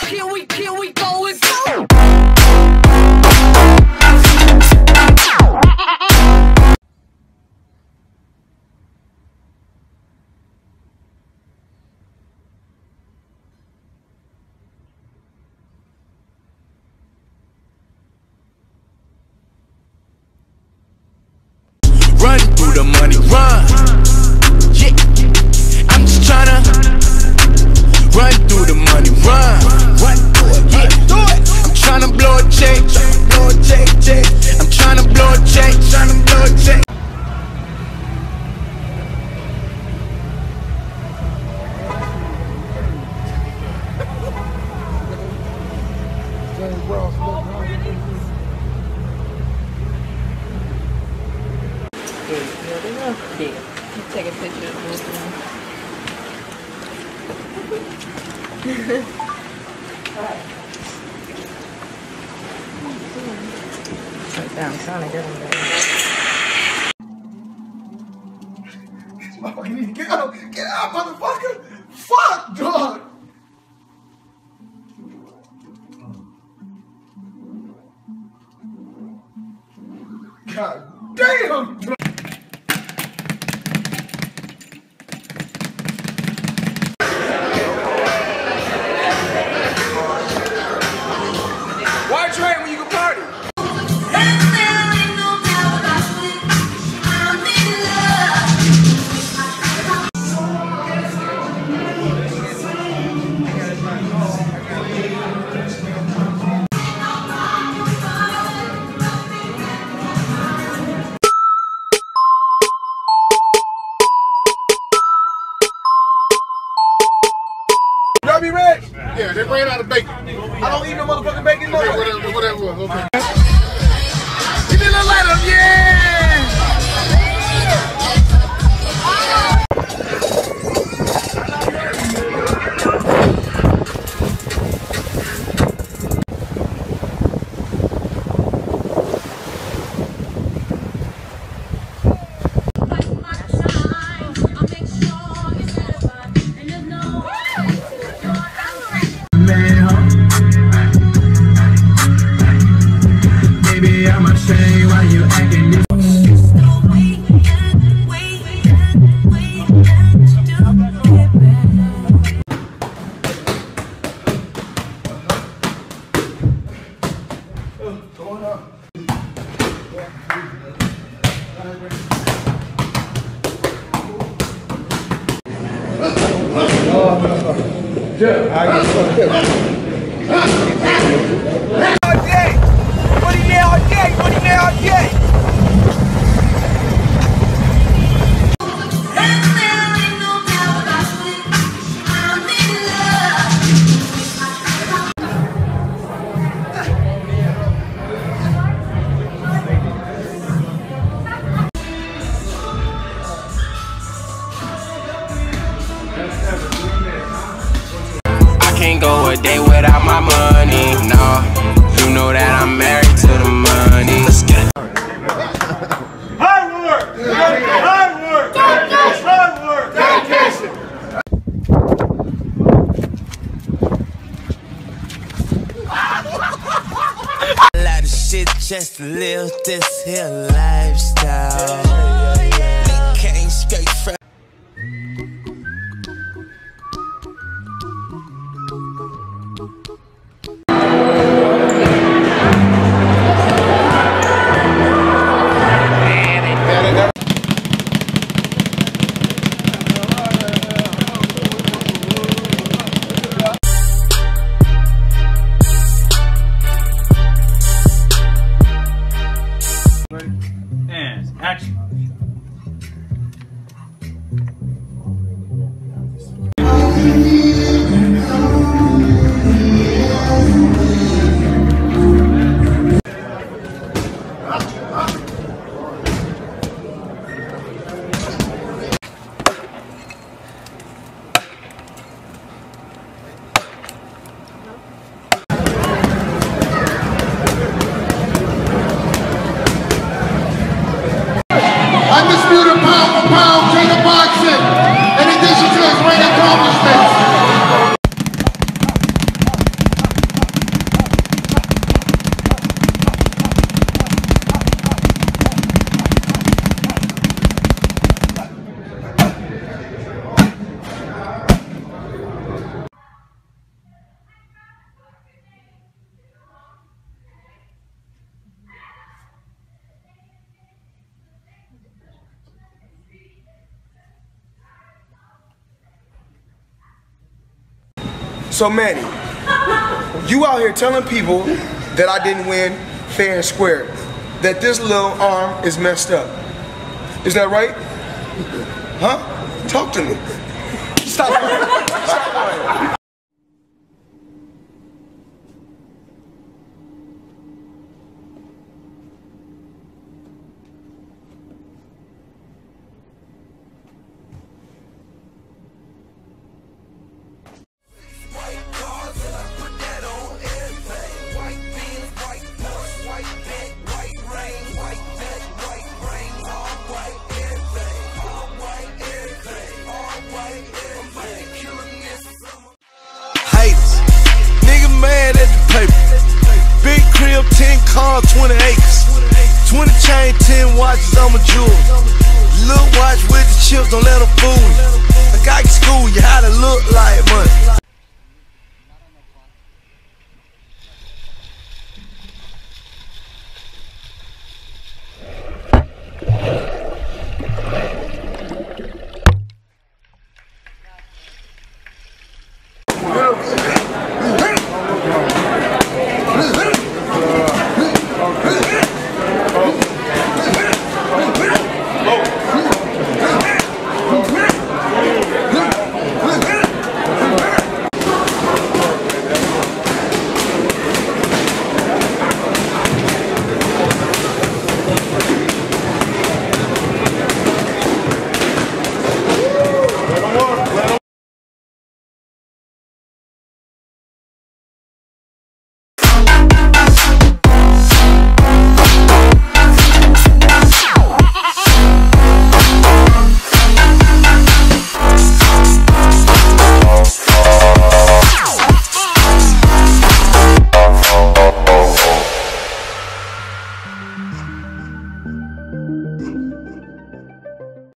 we go, let's go. Run through the money, run. Yeah, I'm just tryna run through the money, run. Yeah, I'm tryna blow a check, I'm tryna blow a check, Yeah, take a picture of this one. Right down, trying to get him there. Motherfucker need to get out! Get out, motherfucker! Fuck, dog! God damn! Why train when you can party? Y'all be ready? Yeah, they ran out of bacon. I don't eat no motherfucking bacon. No. Okay, whatever was. Okay. Give me a little light up, yeah! Baby, I'ma show you why you acting this. Can't go a day without my money, no. You know that I'm married to the money. Let's get it. Hard work! Hard work! Hard work! Dedication! A lot of shit just to live this here lifestyle. They came straight from. And action. So Manny, you out here telling people that I didn't win fair and square, that this little arm is messed up. Is that right? Huh? Talk to me. Stop. Stop. Big crib, 10 cars, 20 acres. 20 chain, 10 watches, I'm a jewel. Little watch with the chips, don't let them fool you. Like I can school you how to look like money.